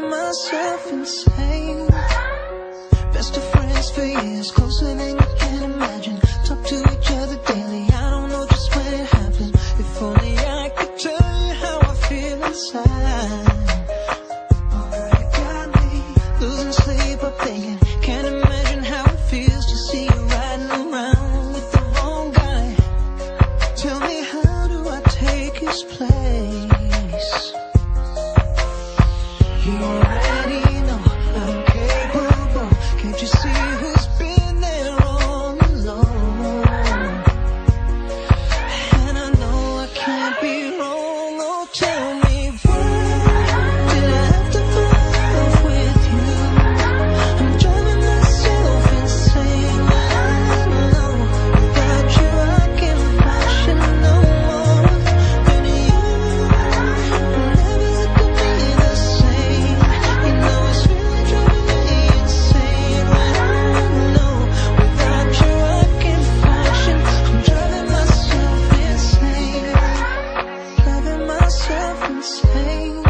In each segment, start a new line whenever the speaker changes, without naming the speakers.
myself insane. Best of friends for years, closer than you can imagine. Talk to each other daily, I don't know just when it happened. If only I could tell you how I feel inside. Oh, you got me losing sleep up thinking. Can't imagine how it feels to see you riding around with the wrong guy. Tell me, how do I take his place? You already know I'm capable. Can't you see who's been there all along? And I know I can't be wrong. Oh, tell me, why did I have to fall in love with you? I'm driving myself insane. I know without you I can't function no more. When you never look at me the same. You know it's really driving me insane. When I know without you I can't function. I'm driving myself insane. Driving myself insane.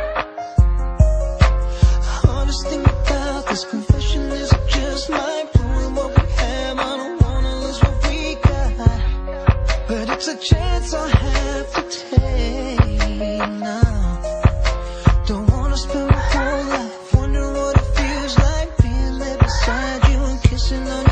Hardest thing about this confession is it just might ruin what we have. I don't wanna lose what we got, but it's a chance I have to take now. Don't wanna spend my whole life wondering what it feels like being there beside you and kissing on